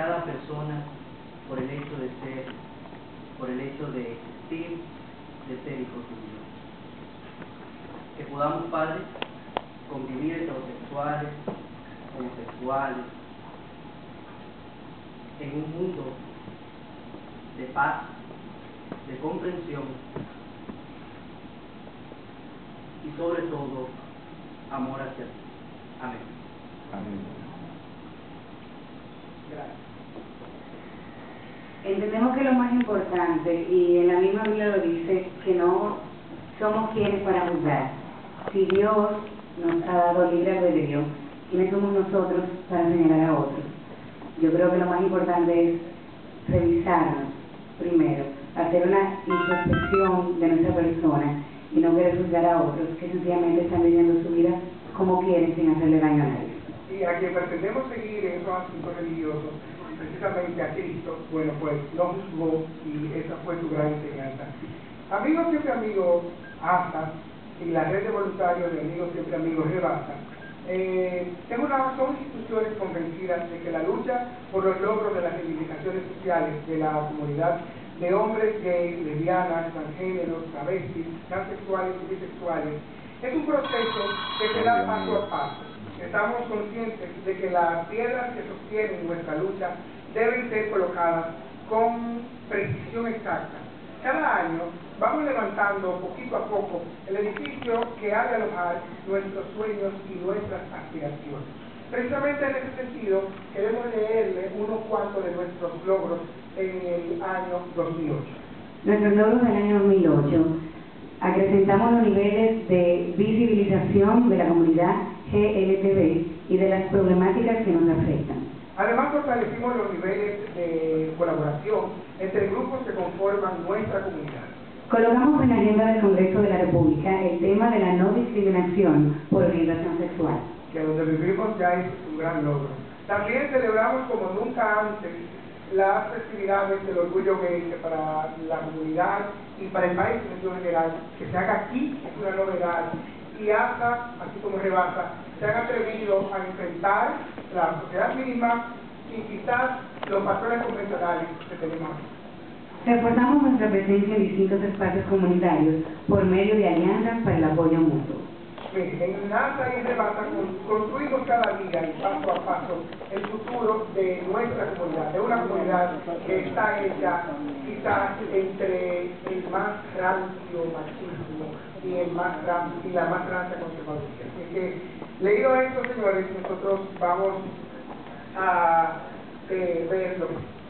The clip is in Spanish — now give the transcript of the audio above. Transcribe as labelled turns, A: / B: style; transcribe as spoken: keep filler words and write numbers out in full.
A: cada persona por el hecho de ser, por el hecho de existir, de ser hijos tuyos. Que podamos, Padre, convivir heterosexuales, homosexuales, en un mundo de paz, de comprensión y sobre todo amor hacia ti. Amén.
B: Amén.
C: Gracias.
D: Entendemos que lo más importante, y en la misma Biblia lo dice, que no somos quienes para juzgar. Si Dios nos ha dado libre albedrío, ¿quiénes somos nosotros para señalar a otros? Yo creo que lo más importante es revisarnos primero, hacer una introspección de nuestra persona y no querer juzgar a otros que sencillamente están viviendo su vida como quieren sin hacerle daño a nadie.
C: Y a quien pretendemos seguir en esos asuntos religiosos, precisamente a Cristo, bueno, pues no juzgó y esa fue su gran enseñanza. Amigos siempre amigos, ASA y la red de voluntarios de Amigos siempre amigos Rebasa, eh, tengo una, son instituciones convencidas de que la lucha por los logros de las reivindicaciones sociales de la comunidad de hombres gays, lesbianas, transgéneros, travestis, transexuales y bisexuales es un proceso que se da paso a paso. Estamos conscientes de que las piedras que sostienen nuestra lucha deben ser colocadas con precisión exacta. Cada año vamos levantando poquito a poco el edificio que ha de alojar nuestros sueños y nuestras aspiraciones. Precisamente en ese sentido, queremos leerle unos cuantos de nuestros logros en el año dos mil ocho.
D: Nuestros logros del año dos mil ocho. Acrecentamos los niveles de visibilización de la comunidad G L T B y de las problemáticas que nos afectan.
C: Además, fortalecimos los niveles de colaboración entre grupos que conforman nuestra comunidad.
D: Colocamos en la agenda del Congreso de la República el tema de la no discriminación por orientación sexual,
C: que donde vivimos ya es un gran logro. También celebramos como nunca antes las festividades del orgullo gay, que para la comunidad y para el país en general, que se haga aquí es una novedad, y ASA, así como Rebasa, se han atrevido a enfrentar la sociedad mínima y quizás los patrones convencionales que tenemos aquí.
D: Reforzamos nuestra presencia en distintos espacios comunitarios por medio de alianzas para el apoyo mutuo.
C: En ASA y Rebasa construimos cada día y paso a paso el futuro de nuestra comunidad, de una comunidad que está hecha quizás entre el más rancio machismo y, el más rancio, y la más rancia conservaduría. Así que, leído esto, señores, nosotros vamos a eh, ver lo que